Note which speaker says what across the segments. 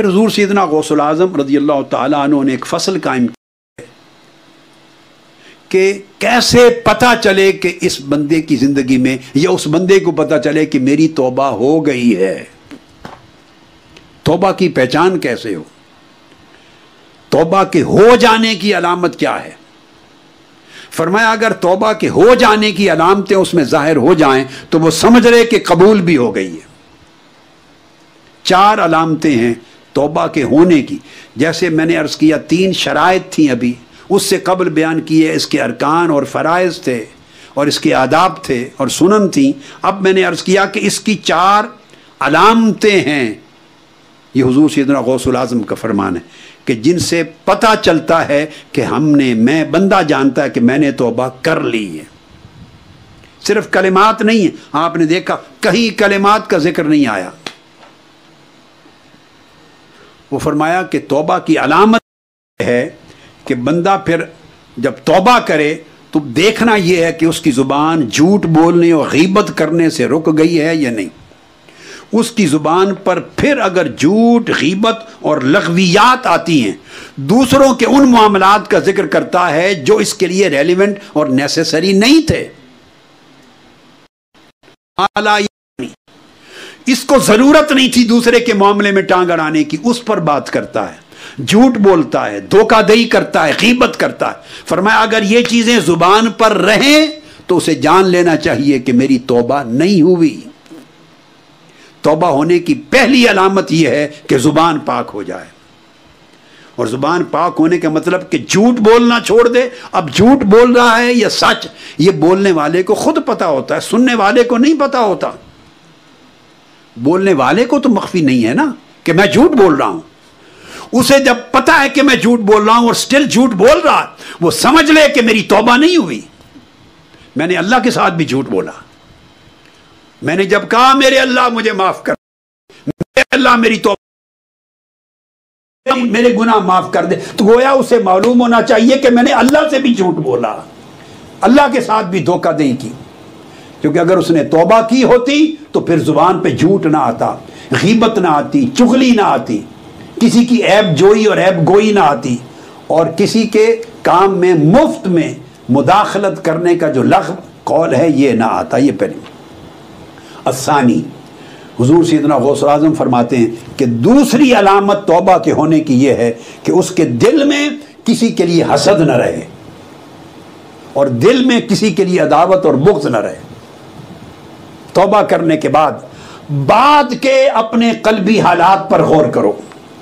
Speaker 1: پھر حضور سیدنا غوث العظم رضی اللہ تعالیٰ عنہ نے ایک فصل قائم کیا کہ کیسے پتہ چلے کہ اس بندے کی زندگی میں یا اس بندے کو پتہ چلے کہ میری توبہ ہو گئی ہے. توبہ کی پہچان کیسے ہو؟ توبہ کے ہو جانے کی علامت کیا ہے؟ فرمایا اگر توبہ کے ہو جانے کی علامتیں اس میں ظاہر ہو جائیں تو وہ سمجھ رہے کہ قبول بھی ہو گئی ہے. 4 علامتیں ہیں توبہ کے ہونے کی. جیسے میں نے عرض کیا 3 شرائط تھیں، ابھی اس سے قبل بیان کیے، اس کے ارکان اور فرائض تھے اور اس کے آداب تھے اور سنن تھیں. اب میں نے عرض کیا کہ اس کی 4 علامتیں ہیں. یہ حضور سیدنا غوث العظم کا فرمان ہے کہ جن سے پتہ چلتا ہے کہ میں بندہ جانتا ہے کہ میں نے توبہ کر لی ہے. صرف کلمات نہیں ہیں، آپ نے دیکھا کہیں کلمات کا ذکر نہیں آیا. وہ فرمایا کہ توبہ کی علامت ہے کہ بندہ پھر جب توبہ کرے تو دیکھنا یہ ہے کہ اس کی زبان جھوٹ بولنے اور غیبت کرنے سے رک گئی ہے یا نہیں. اس کی زبان پر پھر اگر جھوٹ، غیبت اور لغویات آتی ہیں، دوسروں کے ان معاملات کا ذکر کرتا ہے جو اس کے لیے ریلیونٹ اور نیسیسری نہیں تھے، اس کو ضرورت نہیں تھی دوسرے کے معاملے میں ٹانگ اڑانے کی، اس پر بات کرتا ہے، جھوٹ بولتا ہے، دھوکہ دہی کرتا ہے، غیبت کرتا ہے. فرمایا اگر یہ چیزیں زبان پر رہیں تو اسے جان لینا چاہیے کہ میری توبہ نہیں ہوئی. توبہ ہونے کی پہلی علامت یہ ہے کہ زبان پاک ہو جائے. اور زبان پاک ہونے کا مطلب کہ جھوٹ بولنا چھوڑ دے. اب جھوٹ بول رہا ہے یا سچ، یہ بولنے والے کو خود پتا ہوتا ہے، سننے والے کو نہیں پتا ہوتا. بولنے والے کو تو مخفی نہیں ہے نا کہ میں جھوٹ بول رہا ہوں. اسے جب پتا ہے کہ میں جھوٹ بول رہا ہوں اور سٹل جھوٹ بول رہا، وہ سمجھ لے کہ میری توبہ نہیں ہوئی، میں نے اللہ کے ساتھ بھی جھوٹ بولا. میں نے جب کہا میرے اللہ مجھے معاف کر، میرے اللہ میری توبہ، میرے گناہ معاف کر دے، تو گویا اسے معلوم ہونا چاہیے کہ میں نے اللہ سے بھی جھوٹ بولا، اللہ کے ساتھ بھی دھوکہ دہی کی. کیونکہ اگر اس نے توبہ کی ہوتی تو پھر زبان پہ جھوٹ نہ آتا، غیبت نہ آتی، چغلی نہ آتی، کسی کی عیب جوئی اور عیب گوئی نہ آتی، اور کسی کے کام میں مفت میں مداخلت کرنے کا جو لغو قول ہے یہ نہ آتا. یہ پہلی. الثانی، حضور سیدنا غوث العظم فرماتے ہیں کہ دوسری علامت توبہ کے ہونے کی یہ ہے کہ اس کے دل میں کسی کے لیے حسد نہ رہے اور دل میں کسی کے لیے عداوت اور بغض نہ رہے. توبہ کرنے کے بعد کے اپنے قلبی حالات پر غور کرو،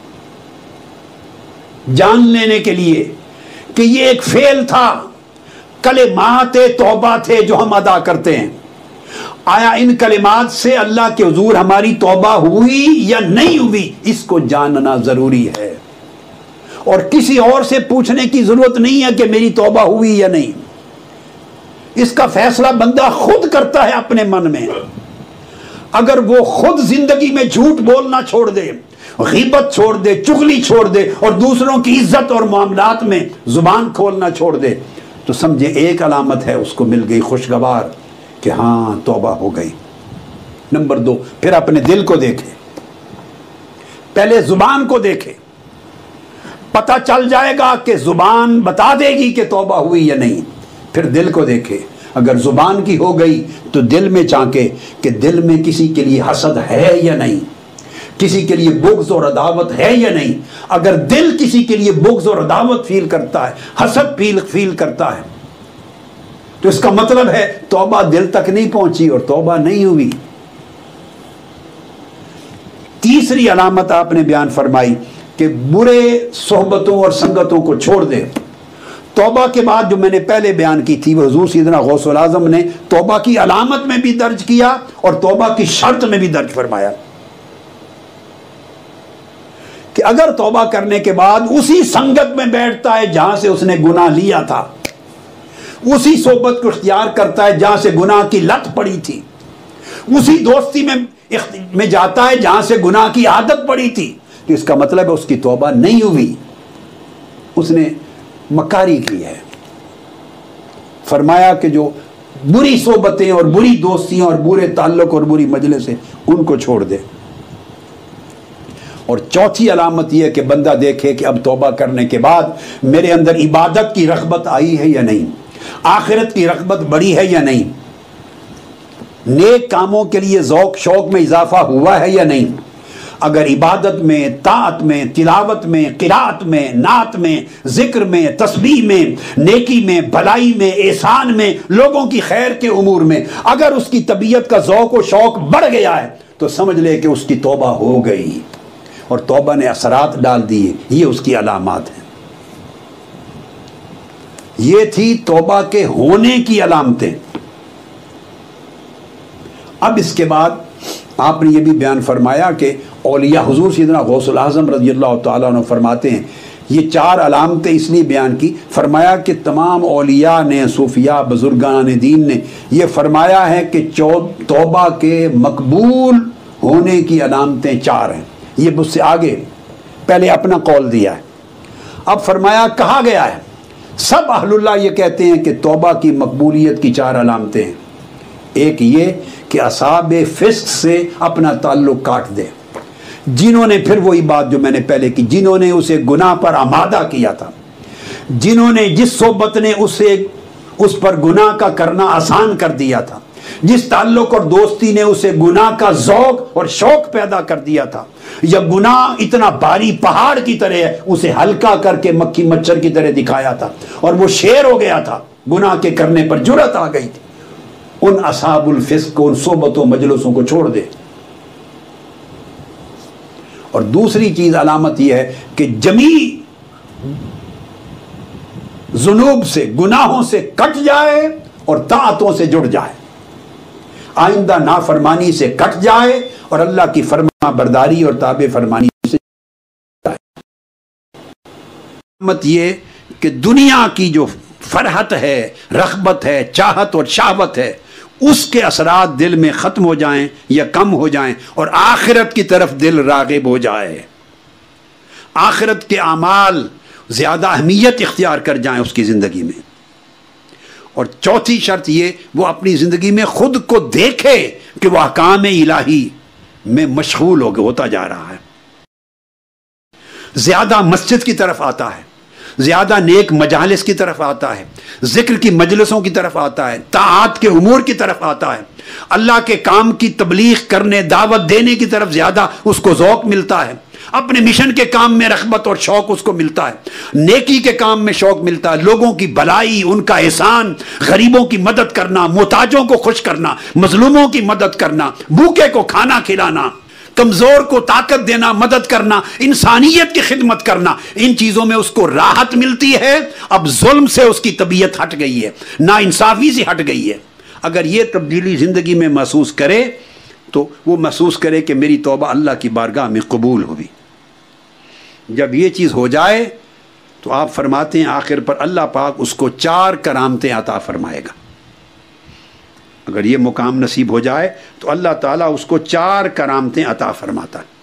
Speaker 1: جان لینے کے لیے کہ یہ ایک فعل تھا، کلمات توبہ تھے جو ہم ادا کرتے ہیں. آیا ان کلمات سے اللہ کے حضور ہماری توبہ ہوئی یا نہیں ہوئی، اس کو جاننا ضروری ہے. اور کسی اور سے پوچھنے کی ضرورت نہیں ہے کہ میری توبہ ہوئی یا نہیں. اس کا فیصلہ بندہ خود کرتا ہے اپنے من میں. اگر وہ خود زندگی میں جھوٹ بولنا چھوڑ دے، غیبت چھوڑ دے، چغلی چھوڑ دے اور دوسروں کی عزت اور معاملات میں زبان کھولنا چھوڑ دے تو سمجھے ایک علامت ہے اس کو مل گئی خوشگوار کہ ہاں توبہ ہو گئی. نمبر 2، پھر اپنے دل کو دیکھے. پہلے زبان کو دیکھے، پتہ چل جائے گا کہ زبان بتا دے گی کہ توبہ ہوئی یا نہیں. پھر دل کو دیکھے، اگر زبان کی ہو گئی تو دل میں چانکے کہ دل میں کسی کے لیے حسد ہے یا نہیں، کسی کے لیے بغض اور عداوت ہے یا نہیں. اگر دل کسی کے لیے بغض اور عداوت فیل کرتا ہے، حسد فیل کرتا ہے، تو اس کا مطلب ہے توبہ دل تک نہیں پہنچی اور توبہ نہیں ہوئی. تیسری علامت آپ نے بیان فرمائی کہ برے صحبتوں اور سنگتوں کو چھوڑ دے. توبہ کے بعد جو میں نے پہلے بیان کی تھی وہ حضور سیدنا غوث العظم نے توبہ کی علامت میں بھی درج کیا اور توبہ کی شرط میں بھی درج فرمایا کہ اگر توبہ کرنے کے بعد اسی سنگت میں بیٹھتا ہے جہاں سے اس نے گناہ لیا تھا، اسی صحبت کو اختیار کرتا ہے جہاں سے گناہ کی لت پڑی تھی، اسی دوستی میں جاتا ہے جہاں سے گناہ کی عادت پڑی تھی، تو اس کا مطلب ہے اس کی توبہ نہیں ہوئی، اس نے مکاری کی ہے. فرمایا کہ جو بری صحبتیں اور بری دوستیاں اور برے تعلق اور بری مجلسیں ان کو چھوڑ دے. اور چوتھی علامت یہ کہ بندہ دیکھے کہ اب توبہ کرنے کے بعد میرے اندر عبادت کی رغبت آئی ہے یا نہیں، آخرت کی رغبت بڑھی ہے یا نہیں، نیک کاموں کے لیے ذوق شوق میں اضافہ ہوا ہے یا نہیں۔ اگر عبادت میں، طاعت میں، تلاوت میں، قرات میں، نعت میں، ذکر میں، تسبیح میں، نیکی میں، بھلائی میں، احسان میں، لوگوں کی خیر کے امور میں اگر اس کی طبیعت کا ذوق و شوق بڑھ گیا ہے تو سمجھ لے کہ اس کی توبہ ہو گئی اور توبہ نے اثرات ڈال دیے۔ یہ اس کی علامات ہیں۔ یہ تھی توبہ کے ہونے کی علامتیں۔ اب اس کے بعد آپ نے یہ بھی بیان فرمایا کہ اولیاء، حضور سیدنا غوث الاعظم رضی اللہ تعالیٰ عنہ فرماتے ہیں، یہ 4 علامتیں اس لیے بیان کی، فرمایا کہ تمام اولیاء نے، صوفیاء، بزرگان دین نے یہ فرمایا ہے کہ توبہ کے مقبول ہونے کی علامتیں 4 ہیں۔ یہ مجھ سے آگے پہلے اپنا قول دیا ہے، اب فرمایا کہا گیا ہے سب اہل اللہ یہ کہتے ہیں کہ توبہ کی مقبولیت کی 4 علامتیں ہیں۔ ایک یہ کہ اصحاب فسق سے اپنا تعلق کاٹ دے، جنہوں نے، پھر وہی بات جو میں نے پہلے کی، جنہوں نے اسے گناہ پر آمادہ کیا تھا، جنہوں نے، جس صحبت نے اس پر گناہ کا کرنا آسان کر دیا تھا، جس تعلق اور دوستی نے اسے گناہ کا ذوق اور شوق پیدا کر دیا تھا، یا گناہ اتنا بھاری پہاڑ کی طرح ہے اسے ہلکا کر کے مکھی مچھر کی طرح دکھایا تھا اور وہ شیر ہو گیا تھا، گناہ کے کرنے پر جرأت آ گئی تھی، ان اصحاب الفسق کو، ان صحبتوں مجلسوں کو چھوڑ دے۔ اور دوسری چیز علامت یہ ہے کہ جمیع ذنوب سے، گناہوں سے کٹ جائے اور طاعتوں سے جڑ جائے، آئندہ نافرمانی سے کٹ جائے اور اللہ کی فرما برداری اور تابع فرمانی سے جائے۔ علامت یہ کہ دنیا کی جو فرحت ہے، رغبت ہے، چاہت اور شہوت ہے، اس کے اثرات دل میں ختم ہو جائیں یا کم ہو جائیں اور آخرت کی طرف دل راغب ہو جائے، آخرت کے اعمال زیادہ اہمیت اختیار کر جائیں اس کی زندگی میں۔ اور چوتھی شرط یہ، وہ اپنی زندگی میں خود کو دیکھے کہ وہ احکام الہی میں مشغول ہوتا جا رہا ہے، زیادہ مسجد کی طرف آتا ہے، زیادہ نیک مجالس کی طرف آتا ہے، ذکر کی مجلسوں کی طرف آتا ہے، طاعات کے امور کی طرف آتا ہے، اللہ کے کام کی تبلیغ کرنے، دعوت دینے کی طرف زیادہ اس کو ذوق ملتا ہے، اپنے مشن کے کام میں رغبت اور شوق اس کو ملتا ہے، نیکی کے کام میں شوق ملتا ہے، لوگوں کی بھلائی، ان کا احسان، غریبوں کی مدد کرنا، محتاجوں کو خوش کرنا، مظلوموں کی مدد کرنا، بھوکے کو کھانا کھلانا، کمزور کو طاقت دینا، مدد کرنا، انسانیت کی خدمت کرنا، ان چیزوں میں اس کو راحت ملتی ہے۔ اب ظلم سے اس کی طبیعت ہٹ گئی ہے، ناانصافی سے ہٹ گئی ہے۔ اگر یہ تبدیلی زندگی میں محسوس کرے تو وہ محسوس کرے کہ میری توبہ اللہ کی بارگاہ میں قبول ہوئی۔ جب یہ چیز ہو جائے تو آپ فرماتے ہیں آخر پر اللہ پاک اس کو 4 کرامتیں عطا فرمائے گا۔ اگر یہ مقام نصیب ہو جائے تو اللہ تعالیٰ اس کو 4 کرامتیں عطا فرماتا ہے۔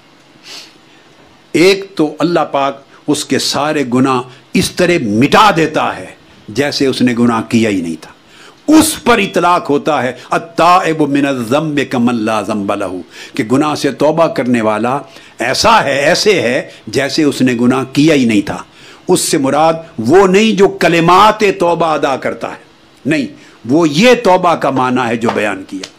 Speaker 1: ایک تو اللہ پاک اس کے سارے گناہ اس طرح مٹا دیتا ہے جیسے اس نے گناہ کیا ہی نہیں تھا، اس پر اطلاق ہوتا ہے التائب من الذنب کمن لا ذنب لہ، کہ گناہ سے توبہ کرنے والا ایسا ہے، ایسے ہے جیسے اس نے گناہ کیا ہی نہیں تھا۔ اس سے مراد وہ نہیں جو کلمات توبہ ادا کرتا ہے، نہیں، وہ یہ توبہ کا معنی ہے جو بیان کیا،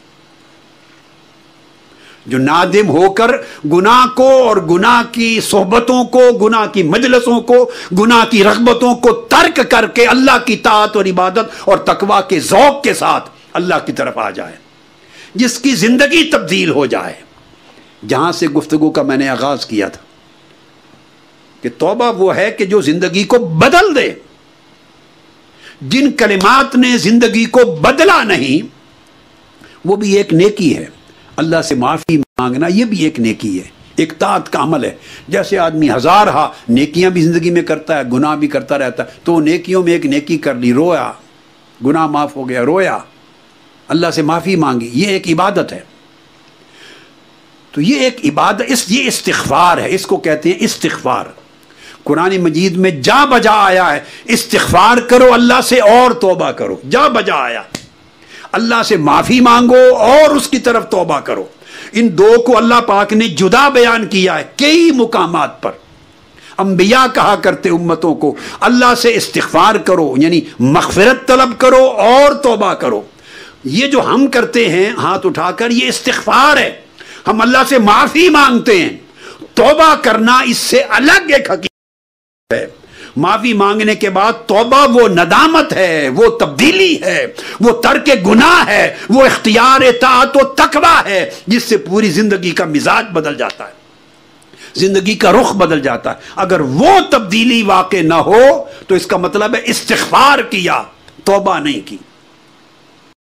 Speaker 1: جو نادم ہو کر گناہ کو اور گناہ کی صحبتوں کو، گناہ کی مجلسوں کو، گناہ کی رغبتوں کو ترک کر کے اللہ کی طاعت اور عبادت اور تقوی کے ذوق کے ساتھ اللہ کی طرف آ جائے، جس کی زندگی تبدیل ہو جائے۔ جہاں سے گفتگو کا میں نے آغاز کیا تھا کہ توبہ وہ ہے کہ جو زندگی کو بدل دے۔ جن کلمات نے زندگی کو بدلا نہیں وہ بھی ایک نیکی ہے، اللہ سے معافی مانگنا یہ بھی ایک نیکی ہے، ایک طاعت کا عمل ہے۔ جیسے آدمی ہزارہا نیکیاں بھی زندگی میں کرتا ہے، گناہ بھی کرتا رہتا ہے، تو نیکیوں میں ایک نیکی کر لی، رویا، گناہ معاف ہو گیا، رویا، اللہ سے معافی مانگی، یہ ایک عبادت ہے۔ تو یہ ایک عبادت، یہ استغفار ہے، اس کو کہتے ہیں استغفار۔ قرآن مجید میں جا بجا آیا ہے استغفار کرو اللہ سے اور توبہ کرو، جا بجا آیا، اللہ سے معافی مانگو اور اس کی طرف توبہ کرو۔ ان دو کو اللہ پاک نے جدا بیان کیا ہے کئی مقامات پر۔ انبیاء کہا کرتے امتوں کو اللہ سے استغفار کرو، یعنی مغفرت طلب کرو اور توبہ کرو۔ یہ جو ہم کرتے ہیں ہاتھ اٹھا کر، یہ استغفار ہے، ہم اللہ سے معافی مانگتے ہیں۔ توبہ کرنا اس سے الگ ایک حقیقت ہے۔ معافی مانگنے کے بعد توبہ وہ ندامت ہے، وہ تبدیلی ہے، وہ ترک گناہ ہے، وہ اختیار اطاعت و تقوی ہے، جس سے پوری زندگی کا مزاج بدل جاتا ہے، زندگی کا رخ بدل جاتا ہے۔ اگر وہ تبدیلی واقع نہ ہو تو اس کا مطلب ہے استغفار کیا، توبہ نہیں کی۔